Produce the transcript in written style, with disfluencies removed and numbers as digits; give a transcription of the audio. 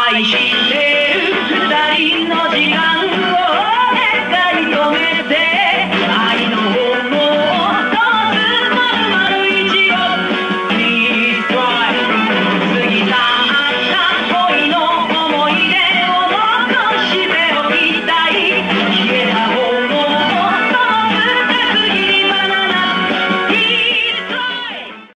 愛してる二人の時間